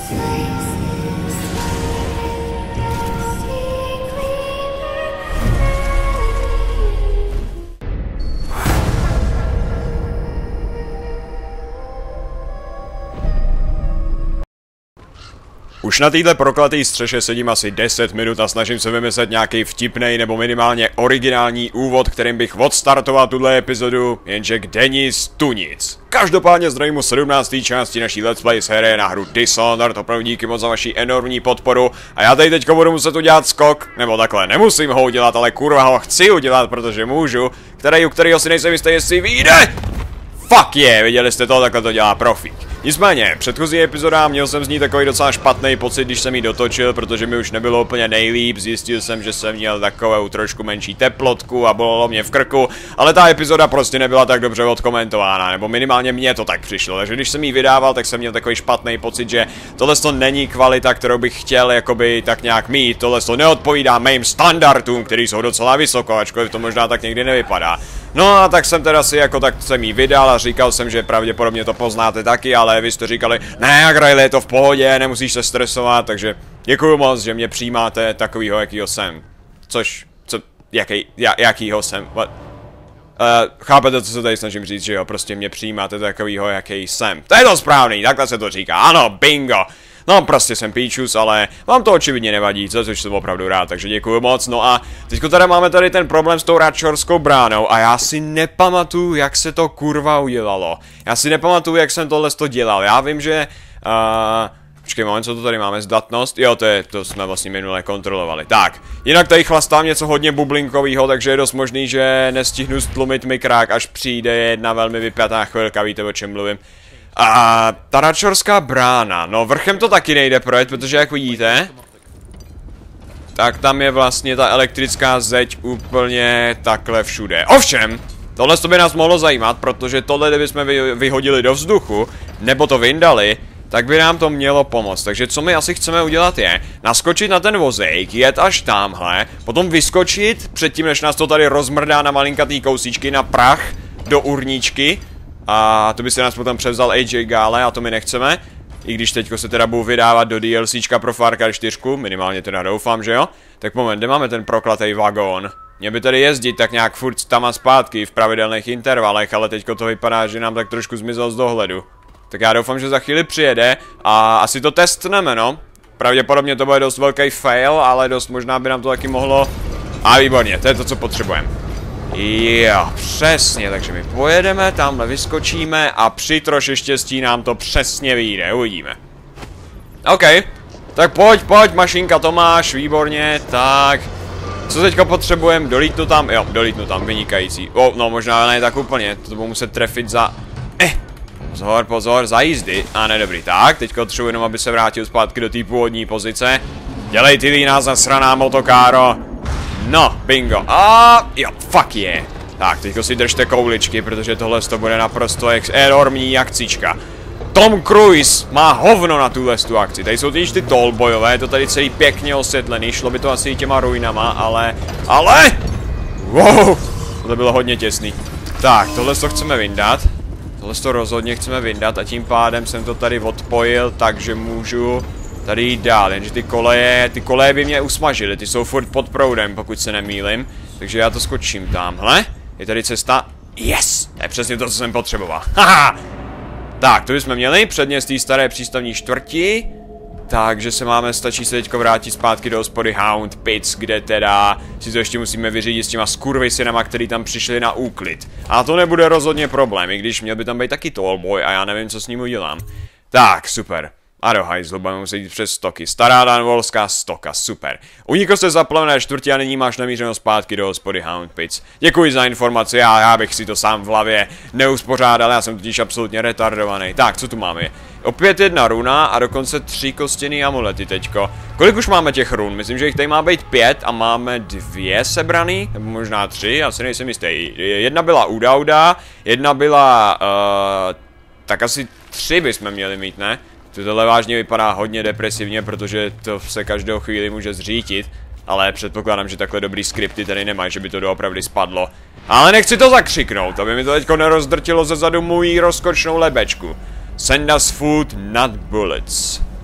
Už na této prokleté střeše sedím asi 10 minut a snažím se vymyslet nějaký vtipnej nebo minimálně originální úvod, kterým bych odstartoval tuhle epizodu, jenže kde nic, tu nic. Každopádně zdravím u 17. části naší Let's Play série na hru Dishonored, opravdu díky moc za vaši enormní podporu a já tady teďko budu muset udělat skok, nebo takhle, nemusím ho udělat, ale kurva ho chci udělat, protože můžu, u kterého si nejsem jistý, jestli vyjde. Fuck yeah, viděli jste to, takhle to dělá profík. Nicméně, předchozí epizoda měl jsem z ní takový docela špatný pocit, když jsem ji dotočil, protože mi už nebylo úplně nejlíp, zjistil jsem, že jsem měl takovou trošku menší teplotku a bolelo mě v krku, ale ta epizoda prostě nebyla tak dobře odkomentována, nebo minimálně mně to tak přišlo, takže když jsem ji vydával, tak jsem měl takový špatný pocit, že tohle to není kvalita, kterou bych chtěl jakoby tak nějak mít, tohle to neodpovídá mým standardům, který jsou docela vysoko, ačkoliv to možná tak někdy nevypadá. No a tak jsem teda si jako tak jsem jí vydal a říkal jsem, že pravděpodobně to poznáte taky, ale vy jste říkali, ne, Riley, je to v pohodě, nemusíš se stresovat, takže děkuju moc, že mě přijímáte takovýho, jakýho jsem. Jakýho jsem? Chápete, co se tady snažím říct, že jo, prostě mě přijímáte takovýho, jaký jsem. To je to správný, takhle se to říká, ano, bingo. No, prostě jsem píčus, ale vám to očividně nevadí, za což jsem opravdu rád, takže děkuju moc. No a teďko teda máme tady ten problém s tou Ratchorskou bránou a já si nepamatuju, jak se to kurva udělalo. Já si nepamatuju, jak jsem tohle dělal, já vím, že... Počkej moment, co to tady máme, zdatnost? Jo, to jsme vlastně minule kontrolovali. Tak, jinak tady chlastám něco hodně bublinkového, takže je dost možný, že nestihnu stlumit mikrák, až přijde jedna velmi vypjatá chvilka, víte, o čem mluvím. A ta Ratchorská brána, no vrchem to taky nejde projet, protože jak vidíte, tak tam je vlastně ta elektrická zeď úplně takhle všude. Ovšem, tohle by nás mohlo zajímat, protože tohle kdybychom vyhodili do vzduchu, nebo to vyndali, tak by nám to mělo pomoct. Takže co my asi chceme udělat je, naskočit na ten vozejk, jet až tamhle, potom vyskočit předtím, než nás to tady rozmrdá na malinkatý kousíčky na prach do urníčky. A to by se nás potom převzal AJ Gale a to my nechceme. I když teďko se teda budu vydávat do DLCčka pro Far Cry 4, minimálně teda doufám, že jo? Tak moment, kde máme ten proklatý vagón? Mě by tady jezdit tak nějak furt tam a zpátky v pravidelných intervalech, ale teďko to vypadá, že nám tak trošku zmizel z dohledu. Tak já doufám, že za chvíli přijede a asi to testneme, no. Pravděpodobně to bude dost velký fail, ale dost možná by nám to taky mohlo... A výborně, to je to, co potřebujeme. Jo, přesně, takže my pojedeme, tamhle vyskočíme a při troši štěstí nám to přesně vyjde, uvidíme. OK, tak pojď, mašinka Tomáš, výborně, tak. Co teďka potřebujeme, dolítnu tam, jo, dolítnu tam, vynikající. No možná ne tak úplně, to budu muset trefit za... Pozor, za jízdy, a ne dobrý, tak, teďka potřebuji jenom, aby se vrátil zpátky do té původní pozice. Dělej ty líná zasraná motokáro. No, bingo. A jo, fuck yeah. Tak, teďko si držte kouličky, protože tohle to bude naprosto enormní akcička. Tom Cruise má hovno na tuhle akci. Tady jsou ty tollbojové, je to tady celý pěkně osvětlený, šlo by to asi i těma ruinama, ale... Wow, to bylo hodně těsný. Tak, tohle to chceme vyndat. Tohle to rozhodně chceme vyndat a tím pádem jsem to tady odpojil, takže můžu... tady jít dál, jenže ty koleje by mě usmažily, ty jsou furt pod proudem, pokud se nemýlim. Takže já to skočím tamhle. Je tady cesta. Yes! To je přesně to, co jsem potřeboval. Haha! Tak, to bychom měli předně z té staré přístavní čtvrti. Takže stačí se teďko vrátit zpátky do hospody Hound Pits, kde teda si to ještě musíme vyřídit s těma skurvysynama, který tam přišli na úklid. A to nebude rozhodně problém, i když měl by tam být taky tollboy a já nevím, co s ním udělám. Tak, super. A do hajzlu, budeme muset jít přes stoky. Stará danvolská stoka, super. Unikl jste za plavné čtvrtě a nyní máš namířeno zpátky do hospody Hound Pits. Děkuji za informaci, já bych si to sám v hlavě neuspořádal, já jsem totiž absolutně retardovaný. Tak, co tu máme? Opět jedna runa a dokonce 3 kostěný amulety teďko. Kolik už máme těch run? Myslím, že jich tady má být 5 a máme 2 sebraný, nebo možná 3, asi nejsem jistý. Jedna byla u Dauda, jedna byla, tak asi 3 bychom měli mít, ne? Tohle vážně vypadá hodně depresivně, protože to se každou chvíli může zřítit. Ale předpokládám, že takhle dobrý skripty tady nemají, že by to doopravdy spadlo. Ale nechci to zakřiknout, aby mi to teďko nerozdrtilo zezadu můj rozkočnou lebečku. Send us food, not bullets.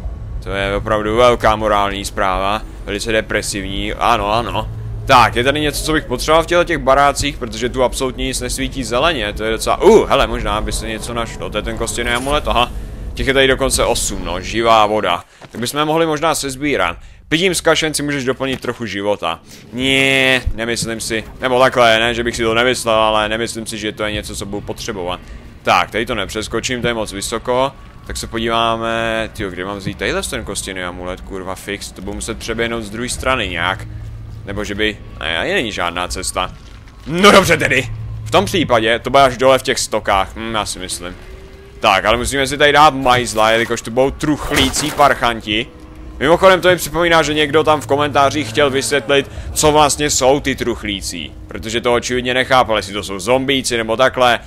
To je opravdu velká morální zpráva, velice depresivní, ano, ano. Tak, je tady něco, co bych potřeboval v těch barácích, protože tu absolutně nic nesvítí zeleně, to je docela, hele, možná by se něco našlo, to je ten kostěný amulet, aha. Těch je tady dokonce 8, no, živá voda. Tak bychom je mohli možná sezbírat. Pitím z kašen si můžeš doplnit trochu života. Ne, nemyslím si, nebo takhle, ne, že bych si to nemyslel, ale nemyslím si, že to je něco, co budu potřebovat. Tak, tady to nepřeskočím, to je moc vysoko. Tak se podíváme, tyjo, kde mám vzít tadyhle ten kostěný amulet, kurva fix, to budu muset přeběhnout z druhé strany nějak. Nebo že by, ne, ani není žádná cesta. No dobře tedy, v tom případě, to bude až dole v těch stokách, já si myslím. Tak, ale musíme si tady dát majzla, jelikož tu budou truchlící parchanti. Mimochodem to mi připomíná, že někdo tam v komentářích chtěl vysvětlit, co vlastně jsou ty truchlící. Protože to očividně nechápal, jestli to jsou zombíci nebo takhle.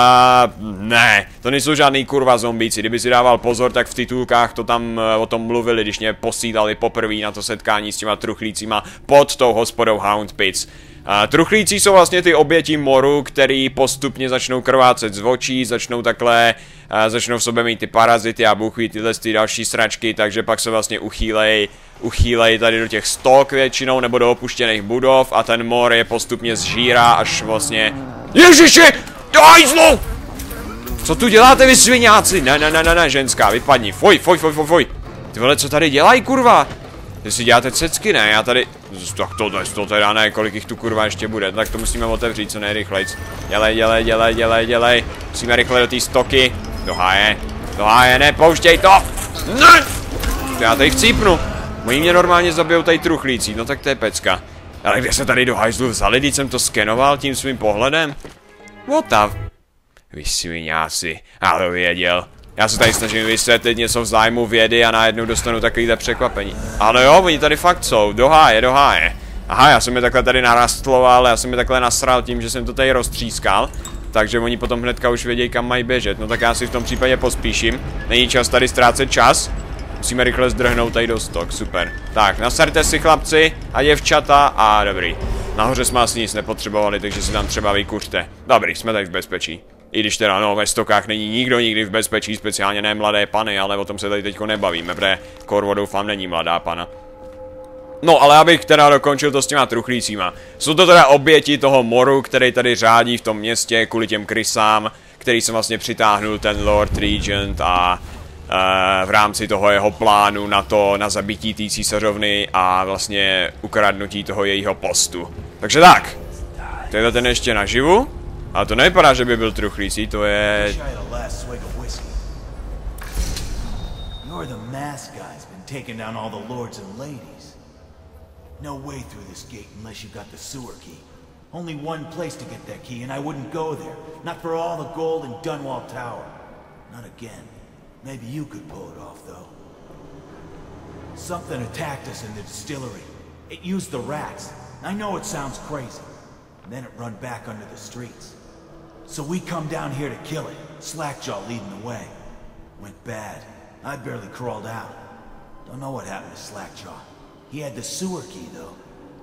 Ne, to nejsou žádný kurva zombíci. Kdyby si dával pozor, tak v titulkách to tam o tom mluvili, když mě posílali poprvé na to setkání s těma truchlícíma pod tou hospodou Hound Pits. Truchlíci jsou vlastně ty oběti moru, který postupně začnou krvácet z očí, začnou takhle, začnou v sobě mít ty parazity a bůh ví tyhle ty další sračky, takže pak se vlastně uchýlej tady do těch stok většinou, nebo do opuštěných budov a ten mor je postupně zžírá až vlastně... Ježiši! Hajzlu! Co tu děláte vy sviňáci? Ne, ženská, vypadni, fuj. Ty vole, co tady dělají, kurva? Vy si děláte cecky, ne? Já tady... Tak to teda ne, kolik jich tu kurva ještě bude. Tak to musíme otevřít co nejrychlejc. Dělej. Musíme rychle do té stoky. Do háje, nepouštěj to! Ne! Já tady chcípnu. Oni mě normálně zabijou tady truchlící, no tak to je pecka. Ale kde se tady do hajzlu vzali, když jsem to skenoval tím svým pohledem? What the... Vy sviňáci, ale věděl. Já se tady snažím vysvětlit něco v zájmu vědy a najednou dostanu takovýhle překvapení. Ale jo, oni tady fakt jsou, do háje. Aha, já jsem je takhle tady narastloval, já jsem je takhle nasral tím, že jsem to tady roztřískal. Takže oni potom hnedka už vědějí, kam mají běžet. No tak já si v tom případě pospíším. Není čas tady ztrácet čas. Musíme rychle zdrhnout tady do stok, super. Tak, nasarte si chlapci a děvčata a dobrý. Nahoře jsme asi nic nepotřebovali, takže si tam třeba vykuřte. Dobrý, jsme tady v bezpečí. I když teda no, ve stokách není nikdo nikdy v bezpečí, speciálně ne mladé pany, ale o tom se tady teďko nebavíme, protože Corvo doufám není mladá pana. No, ale abych teda dokončil to s těma truchlícíma. Jsou to teda oběti toho moru, který tady řádí v tom městě kvůli těm krysám, který jsem vlastně přitáhnul ten Lord Regent a v rámci toho jeho plánu na zabití té císařovny a vlastně ukradnutí toho jejího postu. Takže tak, tohle ten ještě naživu. A to nevypadá, že by byl truchlící, to je... No way through this gate unless you got the sewer key. Only one place to get that key, and I wouldn't go there. Not for all the gold in Dunwall Tower. Not again. Maybe you could pull it off, though. Something attacked us in the distillery. It used the rats. I know it sounds crazy. And then it run back under the streets. So we come down here to kill it. Slackjaw leading the way. Went bad. I barely crawled out. Don't know what happened to Slackjaw. He had the sewer key, though.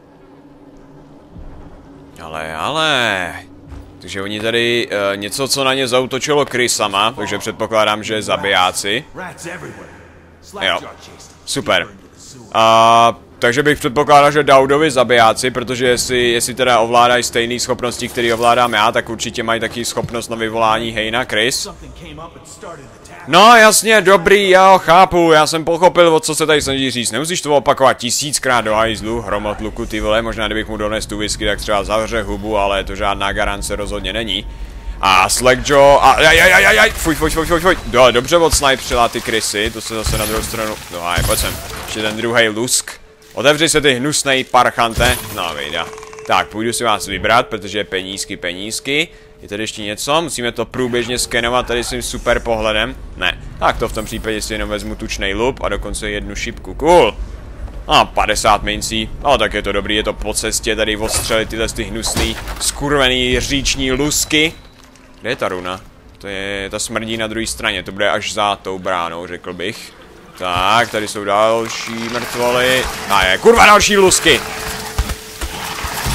Ale... Takže oni tady něco, co na ně zaútočilo krysama, takže předpokládám, že zabijáci. Jo, super. Takže bych předpokládal, že Daudovi zabijáci, protože jestli teda ovládají stejné schopnosti, které ovládám já, tak určitě mají taky schopnost na vyvolání hejna krys. No jasně, dobrý, jo, chápu, já jsem pochopil, o co se tady snaží říct. Nemusíš to opakovat 1000krát do hajzlu, hromotluku, ty vole, možná kdybych mu dones tu whisky, tak třeba zavře hubu, ale to žádná garance rozhodně není. A Slackjaw, fuj, dobře odsnipřila ty krysy, to se zase na druhou stranu, no a pojď sem, ještě ten druhý lusk. Otevři se ty hnusnej parchante, no vyjda. Tak, půjdu si vás vybrat, protože penízky. Je tady ještě něco? Musíme to průběžně skenovat tady svým super pohledem. Ne, tak to v tom případě si jenom vezmu tučnej lup a dokonce jednu šipku. Cool. A 50 mincí, ale tak je to dobrý, je to po cestě tady odstřelit tyhle ty hnusný, skurvený říční lusky. Kde je ta runa? To je, ta smrdí na druhé straně, to bude až za tou bránou, řekl bych. Tak, tady jsou další mrtvoly. A je, kurva, další lusky!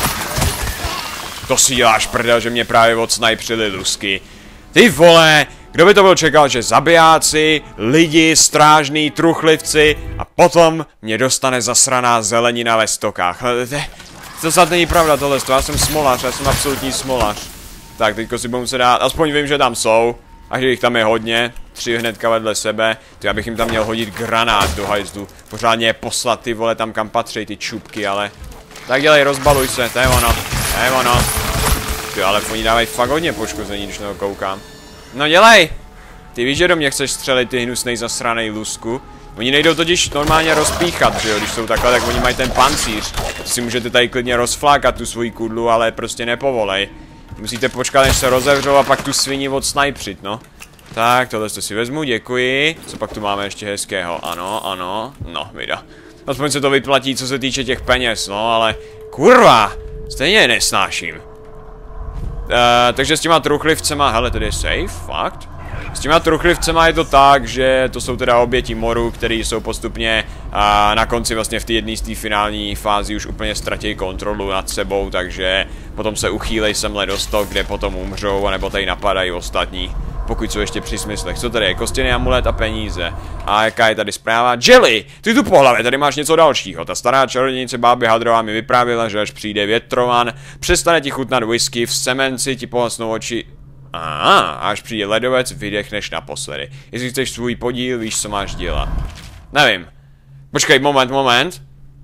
To si děláš prdel, že mě právě odsnipřili lusky. Ty vole, Kdo by to byl čekal, že zabijáci, lidi, strážní, truchlivci a potom mě dostane zasraná zelenina ve stokách. To snad není pravda tohle, já jsem smolař, já jsem absolutní smolař. Tak, teďko si budu se dát, aspoň vím, že tam jsou. A že jich tam je hodně, 3 hnedka vedle sebe, to já bych jim tam měl hodit granát do hajzlu. Pořádně je poslat ty vole tam, kam patří ty čupky, ale... Tak dělej, rozbaluj se, to je ono, to je ono. Ty, ale oni dávají fakt hodně poškození, když na to koukám. No dělej! Ty víš, že do mě chceš střelit, ty hnusnej zasranej lusku. Oni nejdou totiž normálně rozpíchat, že jo, když jsou takhle, tak oni mají ten pancíř. To si můžete tady klidně rozflákat tu svoji kudlu, ale prostě nepovolej. Musíte počkat, než se rozevřou a pak tu svini odsnajpřit, no. Tak, tohle si vezmu, děkuji. Co pak tu máme ještě hezkého? Ano, ano, no, vida. Aspoň se to vyplatí, co se týče těch peněz, no, ale... Kurva! Stejně je nesnáším. Takže s těma truchlivcema, hele, tady je safe, fakt? S těma truchlivcema je to tak, že to jsou teda oběti moru, který jsou postupně na konci vlastně v té jedné z té finální fázi už úplně ztratí kontrolu nad sebou, takže potom se uchýlej semhle do stok, kde potom umřou, anebo tady napadají ostatní, pokud jsou ještě při smyslech. Co tady je? Kostěný amulet a peníze. A jaká je tady zpráva? Jelly! Ty tu po hlavě, tady máš něco dalšího. Ta stará čarodějnice Báby Hadrová mi vyprávěla, že až přijde větrovan, přestane ti chutnat whisky, v semenci ti pohasnou oči. A až přijde ledovec, vydechneš naposledy. Jestli chceš svůj podíl, víš, co máš dělat. Nevím. Počkej, moment.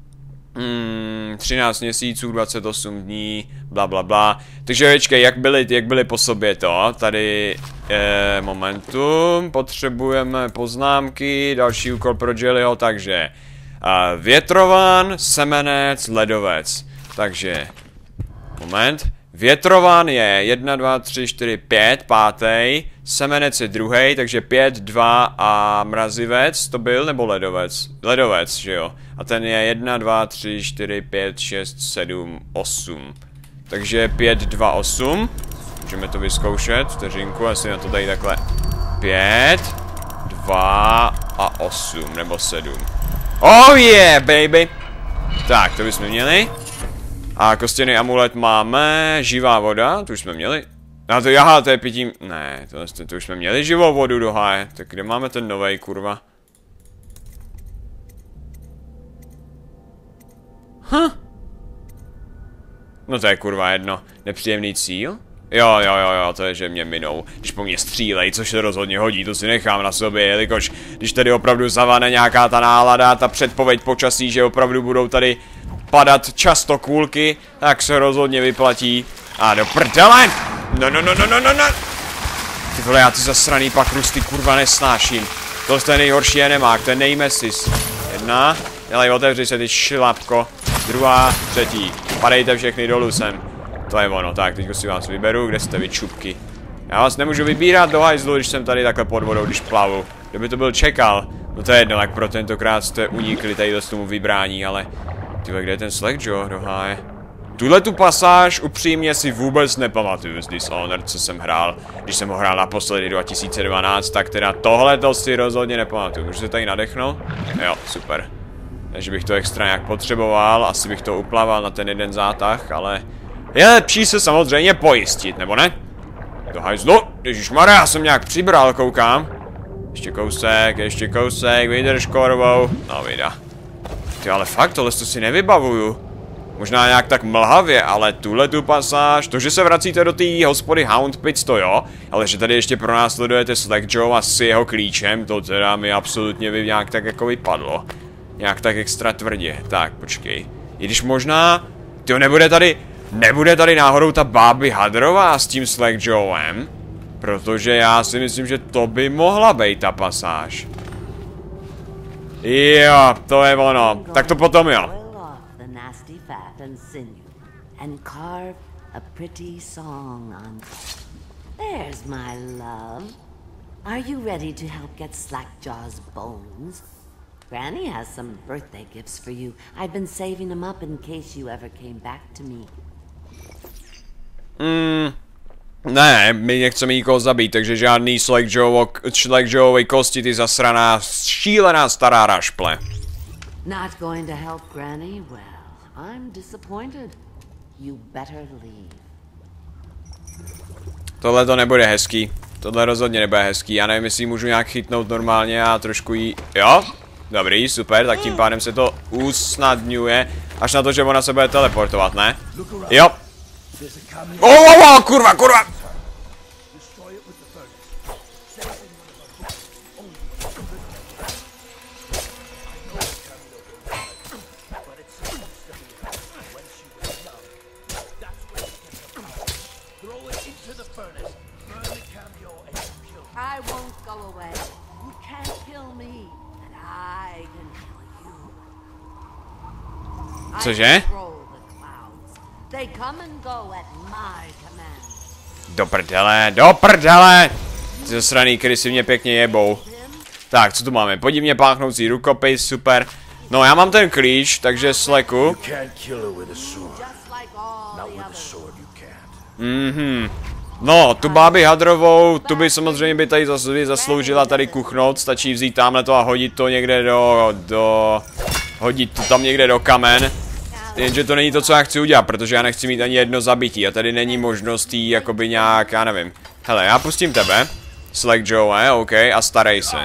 13 měsíců, 28 dní, bla bla bla. Takže počkej, jak byly po sobě to? Tady, momentum, potřebujeme poznámky, další úkol pro Jellyho, takže větrovan, semenec, ledovec. Takže, moment. Větrovan je 1, 2, 3, 4, 5, pátý, semenec je druhý, takže 5, 2 a mrazivec to byl, nebo ledovec? Ledovec, že jo? A ten je 1, 2, 3, 4, 5, 6, 7, 8. Takže 5, 2, 8. Můžeme to vyzkoušet, vteřinku, asi na to dají takhle. 5, 2 a 8, nebo 7. Oh yeah, baby! Tak, to bychom měli. A kostěný amulet máme, živá voda, to už jsme měli. A to jaha, to je pitím, ne, to už jsme měli živou vodu do háje. Tak kde máme ten novej, kurva? No to je kurva jedno, nepříjemný cíl? Jo, to je, že mě minou, když po mně střílej, což se rozhodně hodí, to si nechám na sobě, jelikož když tady opravdu zavane nějaká ta nálada, ta předpověď počasí, že opravdu budou tady padat často kůlky, tak se rozhodně vyplatí. A do prdele! No. Ty vole, já ty zasraný pakrusty kurva nesnáším. Tohle je nejhorší enemák, to je nejmesis. 1, dělej, otevři se ty šlapko. 2, 3. Padejte všechny dolů sem. To je ono, tak teďko si vás vyberu, kde jste vy čupky. Já vás nemůžu vybírat do hajzlu, když jsem tady takhle pod vodou, když plavu. Kdo by to byl čekal? No to je jedno, tak pro tentokrát jste unikli tady z tomu vybrání, ale... Tyhle, kde je ten Slackjaw do háje? Tuhle tu pasáž upřímně si vůbec nepamatuju z Dishonored, co jsem hrál. Když jsem ho hrál naposledy 2012, tak teda tohle to si rozhodně nepamatuju. Můžu se tady nadechnout? Jo, super. Takže bych to extra nějak potřeboval, asi bych to uplaval na ten jeden zátah, ale... Je lepší se samozřejmě pojistit, nebo ne? Do hajzlu, ježišmarja, já jsem nějak přibral, koukám. Ještě kousek, vydrž korvou. No vida. Ty, ale fakt, tohle si nevybavuju. Možná nějak tak mlhavě, ale tuhle tu pasáž, to, že se vracíte do té hospody Hound Pits, to jo, ale že tady ještě pronásledujete Slackjawa s jeho klíčem, to teda mi absolutně nějak tak jako vypadlo. Nějak tak extra tvrdě. Tak, počkej. I když možná, tyjo, nebude tady náhodou ta Báby Hadrová s tím Slackjawem? Protože já si myslím, že to by mohla být ta pasáž. Jo, to je ono. Tak to potom jo. There's my love. Are you ready to help get Slackjaw's bones? Granny has some birthday gifts for you. I've been saving them up in case you ever came back to me. Ne, my nechceme nikoho zabít, takže žádný Slackjawovej kosti, ty zasraná, šílená stará rašple. Not going to help Granny? Well, I'm disappointed. You better leave. Tohle to nebude hezký. Tohle rozhodně nebude hezký, já nevím, jestli ji můžu nějak chytnout normálně a trošku jí... Jo? Dobrý, super, tak tím pádem se to usnadňuje. Až na to, že ona se bude teleportovat, ne? Jo. Kurva, kurva! I won't go away. You can't kill me, and I can kill you. Cože? Control the clouds. They come and go at my command. Do prdele! Ty zasraný krysy mě pěkně jebou. Tak, co tu máme? Podivně páchnoucí rukopis, super. No, já mám ten klíč, takže sleku. No, tu bábi hadrovou, tu by samozřejmě by tady zasloužila tady kuchnout, stačí vzít tamhle to a hodit to někde hodit to tam někde do kamen. Jenže to není to, co já chci udělat, protože já nechci mít ani jedno zabití a tady není možnost jí jakoby nějak, já nevím. Hele, já pustím tebe, Slackjaw, OK, a starej se.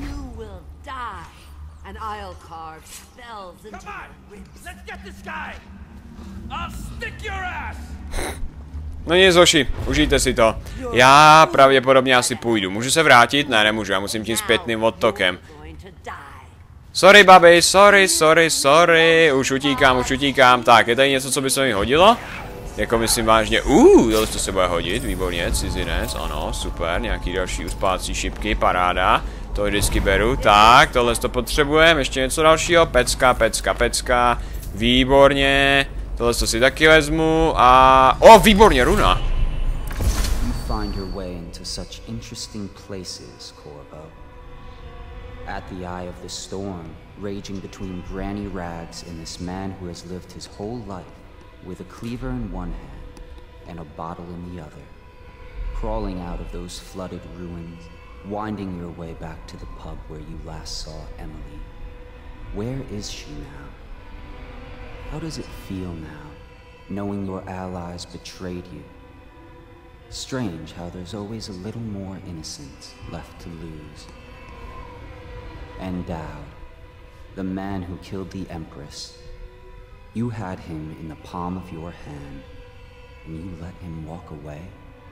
No nic, hoši, užijte si to. Já pravděpodobně asi půjdu. Můžu se vrátit? Ne, nemůžu, já musím tím zpětným odtokem. Sorry, babi, sorry. Už utíkám. Tak, je tady něco, co by se mi hodilo? Jako myslím vážně, tohle to se bude hodit, výborně, cizinec, ano, super, nějaký další uspávací šipky, paráda. To vždycky beru, tak, tohle to potřebujeme, ještě něco dalšího, pecka, výborně. Tohle si taky vezmu a... výborně, runa! You find your way into such interesting places, Corvo. At the eye of the storm, raging between Granny Rags and this man who has lived his whole life with a cleaver in one hand and a bottle in the other. Crawling out of those flooded ruins, winding your way back to the pub where you last saw Emily. Where is she now? How does it feel now, knowing your allies betrayed you? Strange how there's always a little more innocence left to lose. And Dowd, the man who killed the Empress, you had him in the palm of your hand, and you let him walk away?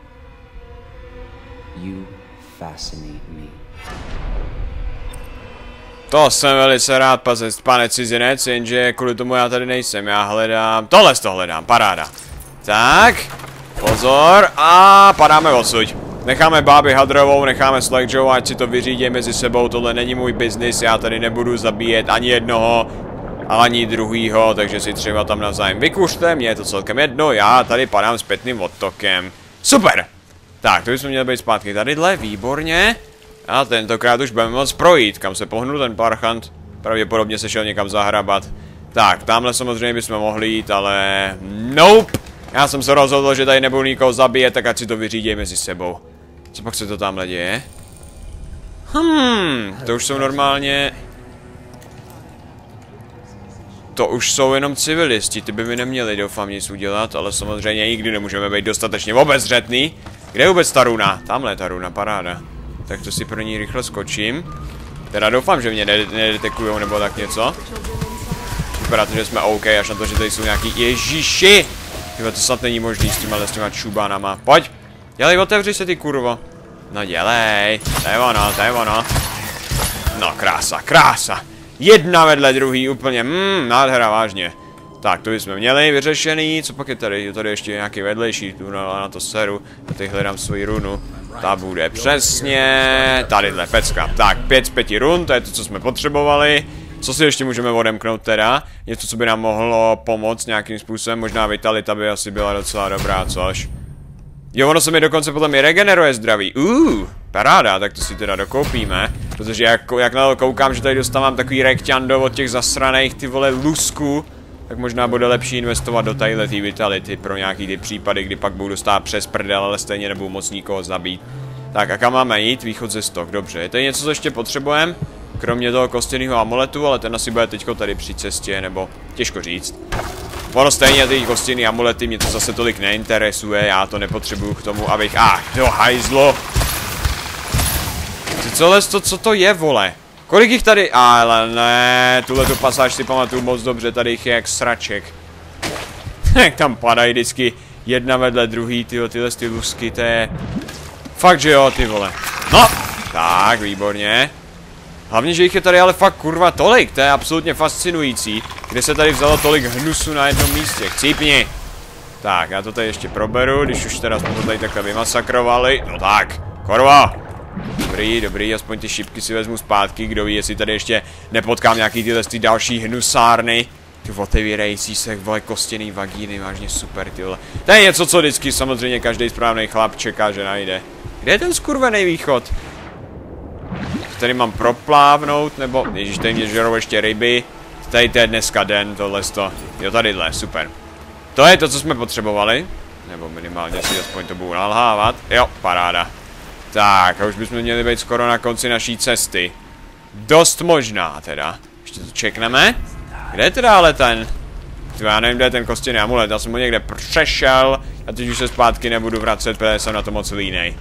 You fascinate me. To jsem velice rád, pane cizinec, jenže kvůli tomu já tady nejsem, já hledám, tohle hledám, paráda. Tak, pozor a padáme odsuď. Necháme bábi hadrovou, necháme Slackjaw, ať si to vyřídí mezi sebou, tohle není můj biznis, já tady nebudu zabíjet ani jednoho, ani druhýho, takže si třeba tam navzájem vykuřte, mě je to celkem jedno, já tady padám zpětným odtokem. Super! Tak, to bychom měli být zpátky tadyhle, výborně. A tentokrát už budeme moct projít, kam se pohnul ten parchant. Pravděpodobně se šel někam zahrabat. Tak, tamhle samozřejmě bychom mohli jít, ale... Nope! Já jsem se rozhodl, že tady nebudu nikoho zabíjet, tak ať si to vyřídí mezi sebou. Co pak se to tamhle děje? To už jsou normálně... To už jsou jenom civilisti, ty by mi neměli, doufám, nic udělat, ale samozřejmě nikdy nemůžeme být dostatečně obezřetný. Kde je vůbec ta runa? Tamhle je ta runa, paráda. Tak to si pro ní rychle skočím. Teda doufám, že mě nedetekujou nebo tak něco. Vypadá to, že jsme OK, až na to, že tady jsou nějaký ježiši. Tyhle, to snad není možný s těma čubánama. Pojď! Dělej, otevři se ty kurvo. No dělej, to je ono. No krása. Jedna vedle druhý, úplně, nádhera, vážně. Tak, to jsme měli vyřešený, co pak je tady? Tady ještě nějaký vedlejší, tu na to seru. A teď hledám svoji runu. Ta bude přesně tadyhle, pecka. Tak, 5 z 5 run, to je to, co jsme potřebovali. Co si ještě můžeme odemknout teda? Něco, co by nám mohlo pomoct nějakým způsobem, možná vitalita by asi byla docela dobrá, což? Jo, ono se mi dokonce potom i regeneruje zdraví. Paráda, tak to si teda dokoupíme. Protože jak na to koukám, že tady dostávám takový rekťando od těch zasraných ty vole lusků, tak možná bude lepší investovat do tadyhle ty vitality pro nějaký ty případy, kdy pak budu dostávat přes prdel, ale stejně nebudu moc nikoho zabít. Tak a kam máme jít? Východ ze stok, dobře. Je tady něco, co ještě potřebujeme? Kromě toho kostěného amuletu, ale ten asi bude teďko tady při cestě, nebo těžko říct. Ono stejně ty kostěný amulety mě to zase tolik neinteresuje, já to nepotřebuju k tomu, abych... do hajzlo! Co to je, vole? Kolik jich tady? Ale ne, tuhletu pasáž si pamatuju moc dobře, tady jich je jak sraček. Jak tam padají vždycky jedna vedle druhý, tyhle ty lusky, to je... Fakt, že jo, ty vole. No, tak, výborně. Hlavně, že jich je tady ale fakt kurva tolik, to je absolutně fascinující. Kde se tady vzalo tolik hnusu na jednom místě, chcípni. Tak, já to tady ještě proberu, když už teda jsme to tady takhle vymasakrovali. No tak, korva. Dobrý, aspoň ty šipky si vezmu zpátky, kdo ví, jestli tady ještě nepotkám nějaký tyhle ty další hnusárny. Ty otevírající se, vole, kostěný vagíny, vážně super, ty vole. To je něco, co vždycky samozřejmě každý správný chlap čeká, že najde. Kde je ten skurvený východ? Tady mám proplávnout, nebo... Ježíš, tady mě žerou ještě ryby. Tady to je dneska den, tohleto. Jo, tadyhle, super. To je to, co jsme potřebovali. Nebo minimálně si aspoň to budu nalhávat. Jo, paráda. Tak, a už bychom měli být skoro na konci naší cesty. Dost možná teda. Ještě to čekneme. Kde je teda ale ten? Já nevím, kde je ten kostěný amulet, já jsem ho někde přešel. A teď už se zpátky nebudu vracet, protože jsem na to moc línej.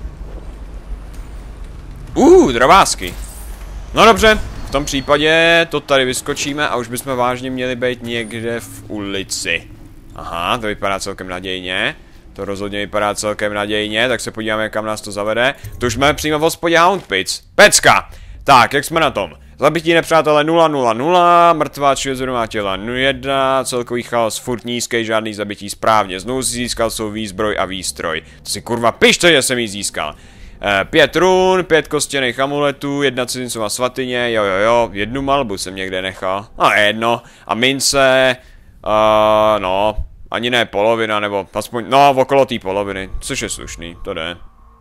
Drobásky. No dobře, v tom případě to tady vyskočíme a už bychom vážně měli být někde v ulici. Aha, to vypadá celkem nadějně. To rozhodně vypadá celkem nadějně, tak se podíváme, kam nás to zavede. To už jsme přímo v hospodě Houndpits. Pecka! Tak, jak jsme na tom? Zabití nepřátelé 000, mrtvá 37 těla 1, celkový chaos furt nízký, žádný zabití správně. Znovu si získal svou výzbroj a výstroj. To si kurva pište, že jsem jí získal. 5 run, 5 kostěných amuletů, 1 cizincová svatyně, jo, 1 malbu jsem někde nechal. No jedno. A mince, no, ani ne polovina, nebo aspoň, no, okolo té poloviny, což je slušný, to jde.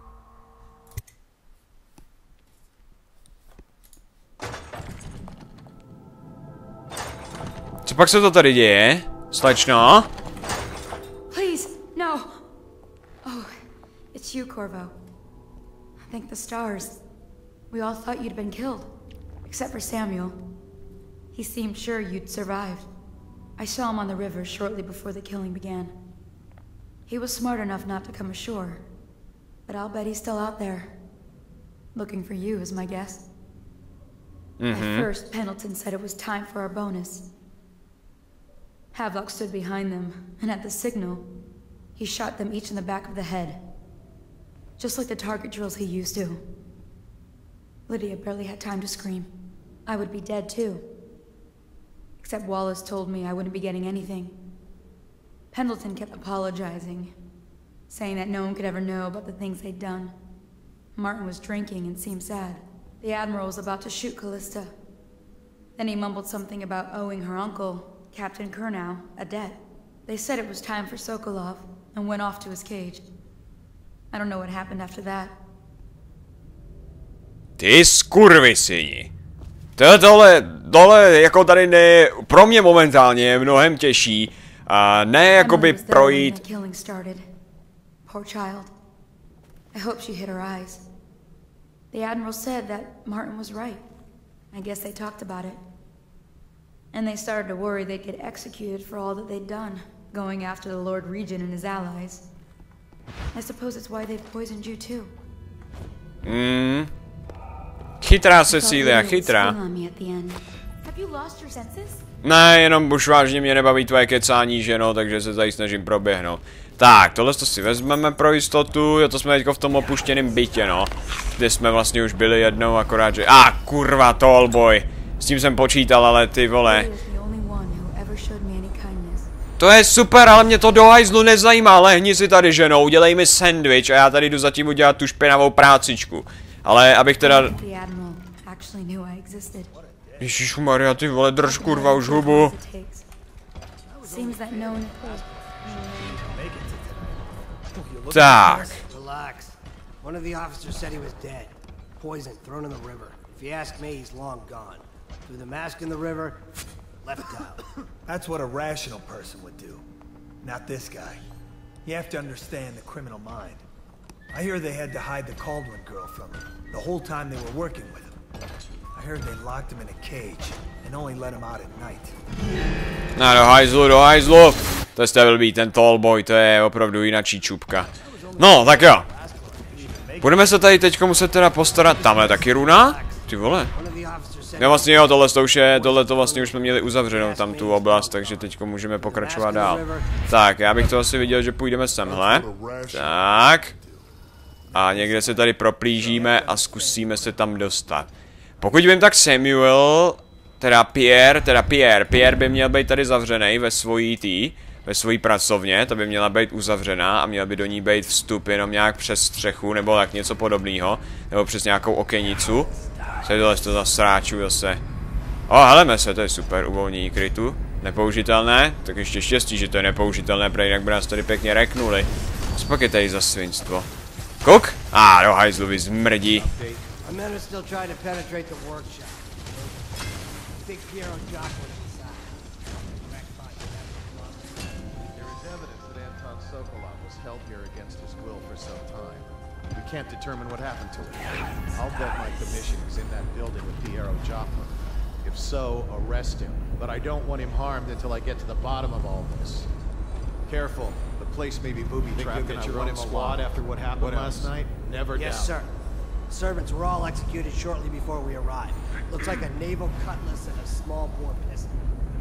Co pak se to tady děje? Slečno? Please, no. Oh, it's you, Corvo. Thank the stars. We all thought you'd been killed. Except for Samuel. He seemed sure you'd survived. I saw him on the river shortly before the killing began. He was smart enough not to come ashore. But I'll bet he's still out there. Looking for you, is my guess. At first, Pendleton said it was time for our bonus. Havelock stood behind them, and at the signal, he shot them each in the back of the head. Just like the target drills he used to. Lydia barely had time to scream. I would be dead too. Except Wallace told me I wouldn't be getting anything. Pendleton kept apologizing, saying that no one could ever know about the things they'd done. Martin was drinking and seemed sad. The Admiral was about to shoot Callista. Then he mumbled something about owing her uncle, Captain Kurnow, a debt. They said it was time for Sokolov, and went off to his cage. I don't know what happened after that. Ty skurvisyni. Tohle jako tady ne, pro mě momentálně je mnohem těžší. A ne jakoby projít. Poor child. I hope she hit her eyes. The Admiral said that Martin was right. I guess they talked about it. And they started to worry they'd get executed for all that they'd done, going after the Lord Regent and his allies. I suppose it's why they've poisoned you too. Chytrá Cecilia, chytrá. Ne, jenom už vážně mě nebaví tvoje kecání, že no, takže se tady snažím proběhnout. Tak, tohle to si vezmeme pro jistotu, jo, to jsme teďko v tom opuštěném bytě, no. Kde jsme vlastně už byli jednou, akorát, že... Kurva, Tallboy. S tím jsem počítal, ale ty vole. To je super, ale mě to do hajzlu nezajímá, lehni si tady, ženou, udělej mi sandwich a já tady jdu zatím udělat tu špinavou prácičku. Ale abych teda... Ježišmarja, ty vole, drž kurva už hubu. Tak. One of the officers said he was dead. Poisoned, thrown in the river. If you ask me, he's long gone. Threw the mask in the river, left out. That's what a rational person would do. Not this guy. You have to understand the criminal mind. I hear they had to hide the Caldwell girl from him the whole time they were working with him. I heard they locked him in a cage and only let him out at night. No, do hajzlu. To jste byl být ten Tallboy, to je opravdu jinačí čupka. No, tak jo. Budeme se tady teďko muset teda postarat. Tamhle taky runa? Ty vole. No vlastně jo, tohle to vlastně už jsme měli uzavřenou tam tu oblast, takže teďko můžeme pokračovat dál. Tak, já bych to asi viděl, že půjdeme semhle. Tak. A někde se tady proplížíme a zkusíme se tam dostat. Pokud vím, tak Samuel, Pierre by měl být tady zavřený ve svojí pracovně, to by měla být uzavřená a měl by do ní být vstup jenom nějak přes střechu nebo tak něco podobného, nebo přes nějakou okenicu. Co je to za sráčů zase? Heleme se, to je super, uvolnění krytu. Nepoužitelné, tak ještě štěstí, že to je nepoužitelné, protože jinak by nás tady pěkně reknuli. Co pak je tady za svinstvo? Kuk? Do hajzlu vy zmrdí. Can't determine what happened to it. I'll bet my commission is in that building with Piero Joplin. If so, arrest him. But I don't want him harmed until I get to the bottom of all this. Careful. The place may be booby-trapped and I run him a wad after what happened last night. Never doubt. Yes, sir. The servants were all executed shortly before we arrived. Looks like a naval cutlass and a small bore pistol.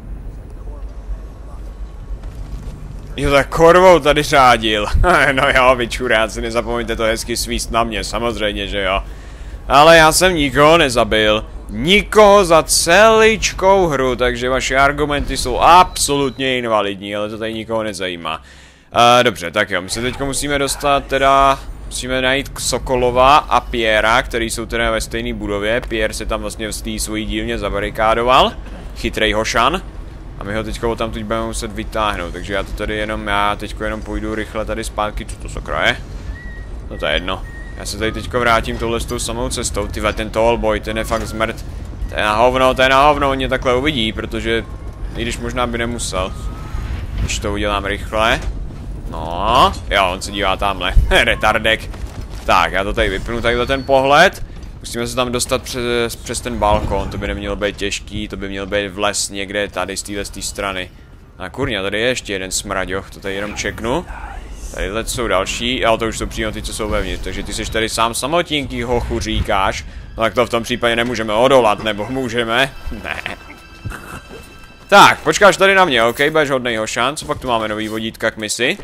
Jo, tak Corvo tady řádil. No jo, vy čuráci, nezapomeňte to hezky svíst na mě, samozřejmě, že jo. Ale já jsem nikoho nezabil. Nikoho za celičkou hru, takže vaše argumenty jsou absolutně invalidní, ale to tady nikoho nezajímá. Dobře, tak jo, my se teďka musíme dostat teda... Musíme najít Sokolova a Piera, který jsou teda ve stejné budově. Pierre se tam vlastně v té svojí dílně zabarikádoval. Chytrej hošan. A my ho teďko tamtud budeme muset vytáhnout, takže já to tady já teďko jenom půjdu rychle tady zpátky, co to sakra je? No to je jedno. Já se tady teďko vrátím tohle s tou samou cestou, tyhle ten tallboy, ten je fakt zmrt. To je na hovno, on mě takhle uvidí, protože, i když možná by nemusel. Když to udělám rychle. No, jo, on se dívá tamhle, retardek. Tak, já to tady vypnu, takhle ten pohled. Musíme se tam dostat přes ten balkon, to by nemělo být těžký, to by měl být vles někde tady z téhle strany. A kurňa, tady je ještě jeden smraďoch, to tady jenom čeknu. Tadyhle jsou další, ale to už jsou přímo ty, co jsou vevnitř, takže ty jsi tady sám samotinký hochu říkáš. No tak to v tom případě nemůžeme odolat, nebo můžeme? Ne. Tak, počkáš tady na mě, ok, budeš hodnej hošan, co pak tu máme nový vodítka k misi?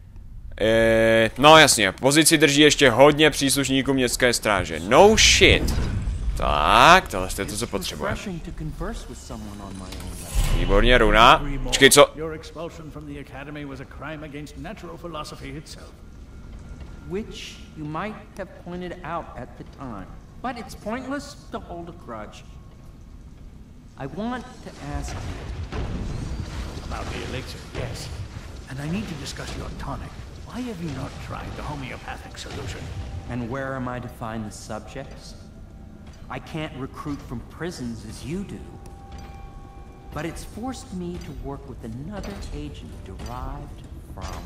No jasně, pozici drží ještě hodně příslušníků městské stráže. No shit. Tak, tohle je to, co potřebujeme. Výborně, runa. Počkej, co? Which you might have pointed out at the time, but it's pointless to hold a grudge. I want to ask you about the elixir, yes. And I need to discuss your tonic. Why have you not tried the homeopathic solution? And where am I to find the subjects? I can't recruit from prisons as you do. But it's forced me to work with another agent derived from...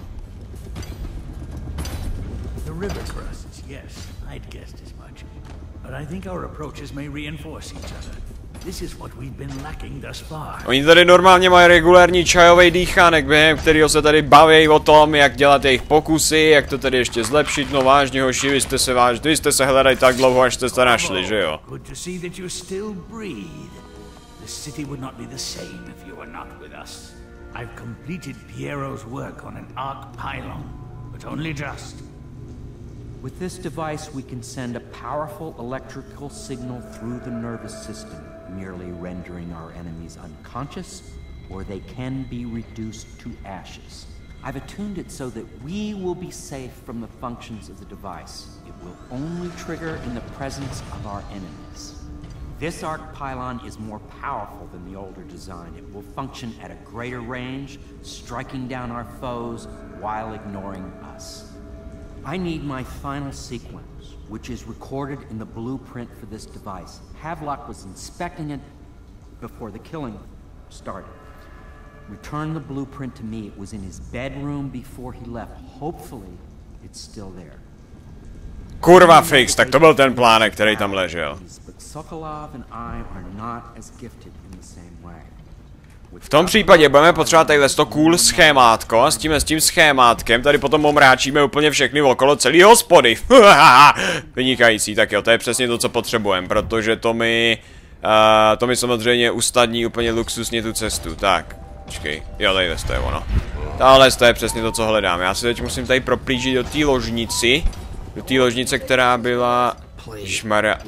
The river crusts, yes. I'd guessed as much. But I think our approaches may reinforce each other. This is what we've been lacking thus far. Oni tady normálně mají regulární čajový dýchánek, během kterého se tady baví o tom, jak dělat jejich pokusy, jak to tady ještě zlepšit. No vážně hoši, vy jste se hledali tak dlouho, až jste se našli, že jo? Good to see that you still breathe. The city would not be the same if you were not with us. I've completed Piero's work on an arc pylon, but only just. With this device, we can send a powerful electrical signal through the nervous system, merely rendering our enemies unconscious, or they can be reduced to ashes. I've attuned it so that we will be safe from the functions of the device. It will only trigger in the presence of our enemies. This arc pylon is more powerful than the older design. It will function at a greater range, striking down our foes while ignoring us. I need my final sequence, which is recorded in the blueprint for this device. Havelock was inspecting it before the killing started. Return the blueprint to me. It was in his bedroom before he left. Hopefully, it's still there. Kurva fix, tak to byl ten plánek, který tam ležel. But Sokolov and I are not as gifted in the same way. V tom případě budeme potřebovat tadyhle to cool schémátko a s tím schémátkem tady potom omráčíme úplně všechny okolo celý hospody. Vynikající, tak jo, to je přesně to, co potřebujeme, protože to mi samozřejmě usnadní úplně luxusně tu cestu. Tak, počkej, jo, tadyhle to je ono. Tahle to je přesně to, co hledám. Já si teď musím tady proplížit do té ložnici. Do té ložnice, která byla... Ježmarja.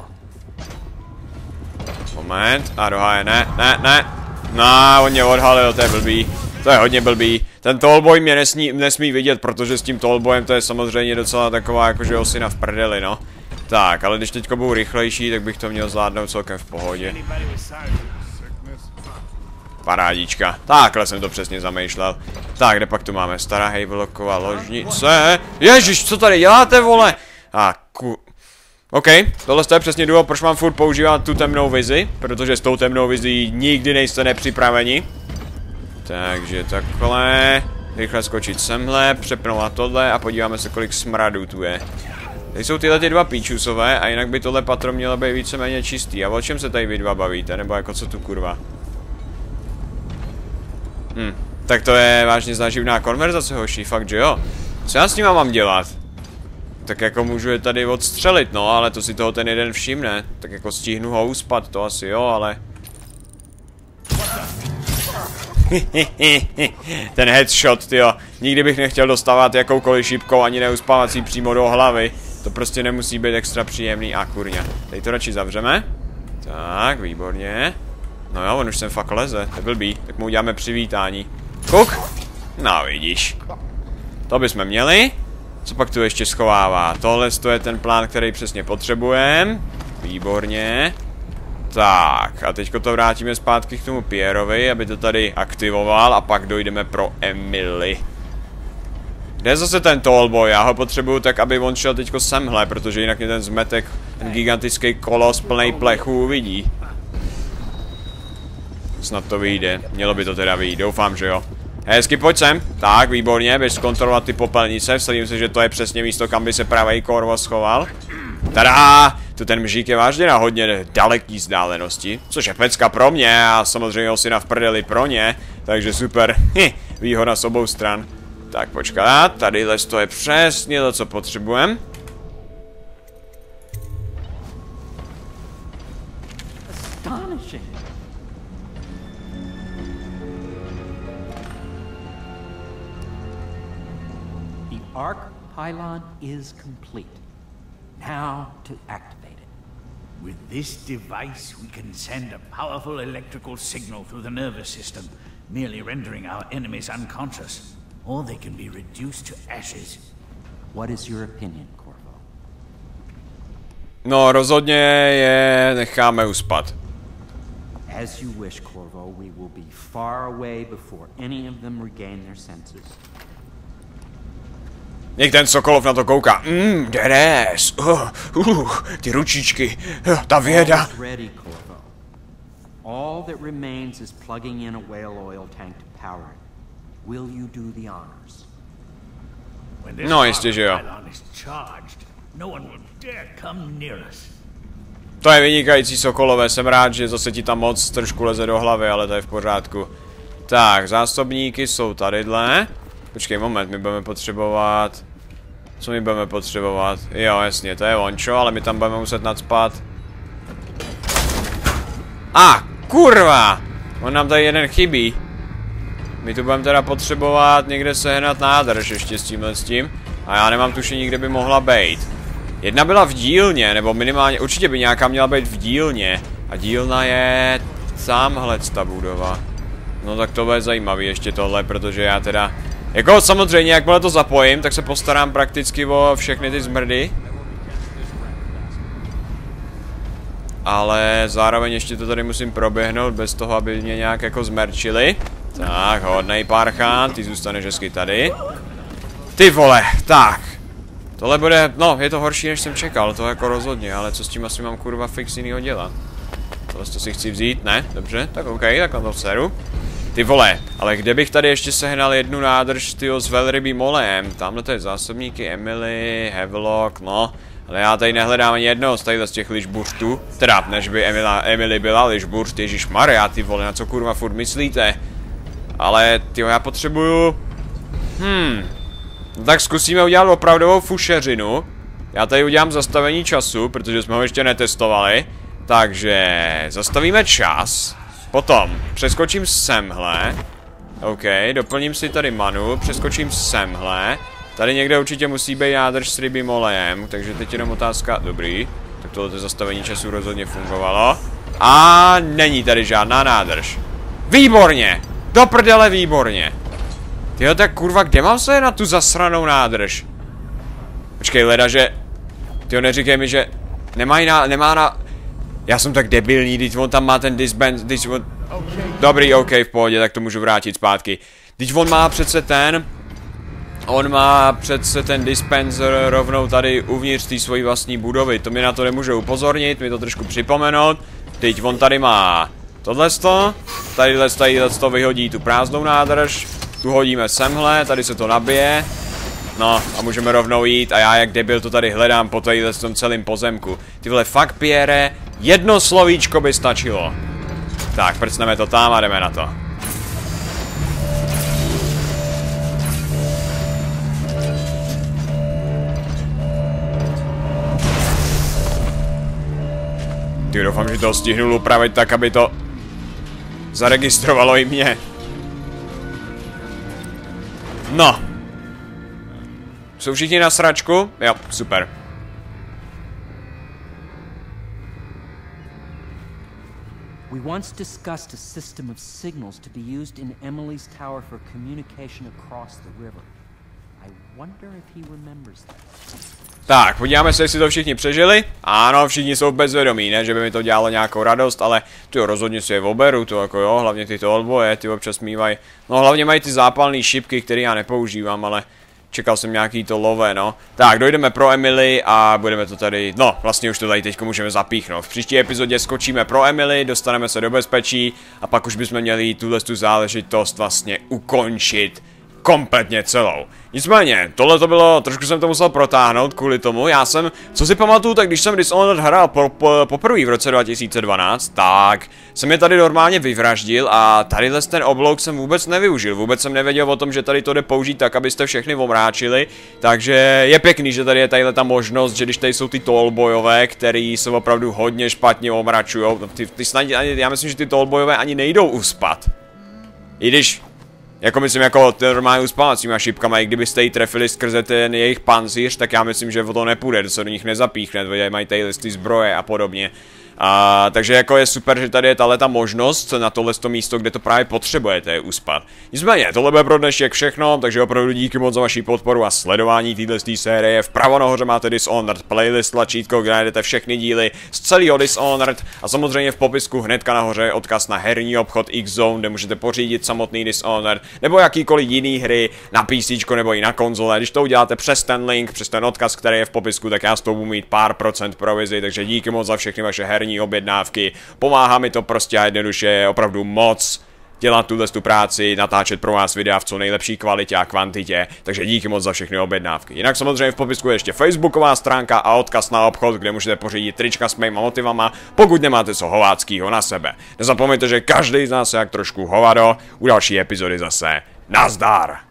Moment, a doháje, ne. No, on mě odhalil, to je blbý. To je hodně blbý. Ten tallboy mě nesmí vidět, protože s tím tallboyem to je samozřejmě docela taková jakože osina v prdeli, no. Tak, ale když teďko budu rychlejší, tak bych to měl zvládnout celkem v pohodě. Parádička. Takhle jsem to přesně zamýšlel. Tak, kde pak tu máme? Stará Havelocková ložnice. Ježiš, co tady děláte, vole? OK, tohle je přesně důvod, proč mám furt používat tu temnou vizi, protože s tou temnou vizí nikdy nejste nepřipraveni. Takže takhle, rychle skočit semhle, přepnout na tohle a podíváme se, kolik smradů tu je. Tady jsou tyhle ty dva píčusové a jinak by tohle patro mělo být víceméně čistý. A o čem se tady vy dva bavíte, nebo jako co tu kurva? Tak to je vážně záživná konverzace, hoši, fakt že jo? Co já s nima mám dělat? Tak jako můžu je tady odstřelit, no, ale to si toho ten jeden všimne. Tak jako stihnu ho uspat, to asi jo, ale... Ten headshot, tyjo. Nikdy bych nechtěl dostávat jakoukoliv šipkou, ani neuspávací přímo do hlavy. To prostě nemusí být extra příjemný. A kurňa. Tady to radši zavřeme. Tak, výborně. No jo, on už sem fakt leze, to je blbý. Tak mu uděláme přivítání. Kuk! No vidíš. To bychom měli. Co pak tu ještě schovává? Tohle je ten plán, který přesně potřebujeme. Výborně. Tak, a teďko to vrátíme zpátky k tomu Pierrovi, aby to tady aktivoval a pak dojdeme pro Emily. Kde je zase ten tallboy? Já ho potřebuju tak, aby on šel teďko semhle, protože jinak mě ten zmetek, ten gigantický kolos plnej plechu uvidí. Snad to vyjde. Mělo by to teda vyjít, doufám, že jo. Hezky, pojď sem. Tak, výborně, běž zkontrolovat ty popelnice. Vsadím se, že to je přesně místo, kam by se pravej Corvo schoval. Tada! Tu ten mžík je vážně na hodně daleký vzdálenosti. Což je pecka pro mě a samozřejmě osina v prdeli pro ně. Takže super. Výhoda s obou stran. Tak počkat, tadyhle to je přesně to, co potřebujeme. Arc pylon is complete. Now to activate it. With this device, we can send a powerful electrical signal through the nervous system, merely rendering our enemies unconscious, or they can be reduced to ashes. What is your opinion, Corvo? No, rozhodně je necháme uspat. As you wish, Corvo. We will be far away before any of them regain their senses. Jak ten Sokolov na to kouká. Deres. Ty ručičky. Ta věda. Ready, Corvo. All that remains is plugging in a whale oil tank to power it. Will you do the honors? No, jistě, že jo. To je vynikající, Sokolové. Jsem rád, že zase ti tam moc trošku leze do hlavy, ale to je v pořádku. Tak, zásobníky jsou tadyhle. Počkej, moment, my budeme potřebovat... Co my budeme potřebovat? Jo, jasně, to je ončo, ale my tam budeme muset nacpat. Kurva! On nám tady jeden chybí. My tu budeme teda potřebovat někde sehnat nádrž ještě s tímhle s tím. A já nemám tušení, kde by mohla být. Jedna byla v dílně, nebo minimálně, určitě by nějaká měla být v dílně. A dílna je... tamhle ta budova. No tak to bude zajímavý ještě tohle, protože já teda... Jako samozřejmě, jakmile to zapojím, tak se postarám prakticky o všechny ty zmrdy. Ale zároveň ještě to tady musím proběhnout bez toho, aby mě nějak jako zmerčili. Tak, hodnej parchán, ty zůstaneš hezky tady. Ty vole, tak. Tohle bude, no, je to horší, než jsem čekal, to jako rozhodně, ale co s tím asi mám kurva fix jinýho dělat? Tohle to si chci vzít, ne? Dobře, tak OK, tak na to seru. Ty vole, ale kde bych tady ještě sehnal jednu nádrž, tyjo, s velrybým olejem? Tamhle to je zásobníky, Emily, Havelock, no. Ale já tady nehledám ani jednoho z těch ližburtů. Teda, než by Emily byla ližburt, ježišmarja, ty vole, na co kurva furt myslíte? Ale, tyjo, já potřebuju... No tak zkusíme udělat opravdovou fušeřinu. Já tady udělám zastavení času, protože jsme ho ještě netestovali. Takže zastavíme čas. Potom přeskočím semhle. OK, doplním si tady manu, přeskočím semhle. Tady někde určitě musí být nádrž s rybím olejem, takže teď jenom otázka, dobrý. Tak tohle zastavení času rozhodně fungovalo. A není tady žádná nádrž. Výborně! Do prdele výborně! Tyjo, tak kurva, kde mám se na tu zasranou nádrž? Počkej, leda, že... Tyjo, neříkej mi, že... Nemá na... Já jsem tak debilní, teď on tam má ten dispenser... Dobrý, OK, v pohodě, tak to můžu vrátit zpátky. Teď on má přece ten... On má přece ten dispenser rovnou tady uvnitř té svojí vlastní budovy. To mi na to nemůže upozornit, mi to trošku připomenout. Teď on tady má tohleto. Tadyhleto vyhodí tu prázdnou nádrž. Tu hodíme semhle, tady se to nabije. No a můžeme rovnou jít a já jak debil to tady hledám po tadyhle tom celém pozemku. Ty vole, fakt, Pierre, jedno slovíčko by stačilo. Tak, prcneme to tam a jdeme na to. Ty, doufám, že to stihnul upravit tak, aby to zaregistrovalo i mě. No. Jsou všichni na sračku? Jo, super. We once discussed a system of signals to be used in Emily's tower for communication across the river. I wonder if he remembers that. Tak, podíváme se, jestli to všichni přežili. Ano, všichni jsou bezvědomí, ne, že by mi to dělalo nějakou radost, ale tyjo, rozhodně si je oberu, to jako jo, hlavně tyto odboje, ty občas mývají. No, hlavně mají ty zápalné šipky, které já nepoužívám, ale čekal jsem nějaký to lové, no. Tak, dojdeme pro Emily a budeme to tady, no, vlastně už to tady teďko můžeme zapíchnout. V příští epizodě skočíme pro Emily, dostaneme se do bezpečí a pak už bychom měli tu záležitost vlastně ukončit kompletně celou. Nicméně, tohle to bylo, trošku jsem to musel protáhnout kvůli tomu, co si pamatuju, tak když jsem Dishonored hrál poprvé v roce 2012, tak jsem je tady normálně vyvraždil a tadyhle ten oblouk jsem vůbec nevyužil, vůbec jsem nevěděl o tom, že tady to jde použít tak, abyste všechny omráčili, takže je pěkný, že tady je tadyhle ta možnost, že když tady jsou ty tallboyové, který se opravdu hodně špatně omračujou, já myslím, že ty tallboyové ani nejdou uspat. I když... Jako myslím, jako normálně uspávacíma šipkama, i kdybyste jí trefili skrze ten jejich pancíř, tak já myslím, že o to nepůjde, to se do nich nezapíchne, protože mají tady listy zbroje a podobně. Takže jako je super, že tady je tahleta možnost na tohleto místo, kde to právě potřebujete uspat. Nicméně, tohle bude pro dnešek všechno, takže opravdu díky moc za vaši podporu a sledování této série. Vpravo nahoře máte Dishonored playlist, tlačítko, kde najdete všechny díly z celého Dishonored a samozřejmě v popisku hnedka nahoře je odkaz na herní obchod X-Zone, kde můžete pořídit samotný Dishonored nebo jakýkoliv jiný hry na PC nebo i na konzole. Když to uděláte přes ten link, přes ten odkaz, který je v popisku, tak já z toho budu mít pár procent provizi, takže díky moc za všechny vaše herní objednávky, pomáhá mi to prostě a jednoduše opravdu moc dělat tu práci, natáčet pro vás videa v co nejlepší kvalitě a kvantitě, takže díky moc za všechny objednávky. Jinak samozřejmě v popisku je ještě facebooková stránka a odkaz na obchod, kde můžete pořídit trička s mýma motivama, pokud nemáte co hováckýho na sebe. Nezapomeňte, že každý z nás je jak trošku hovado, u další epizody zase nazdar!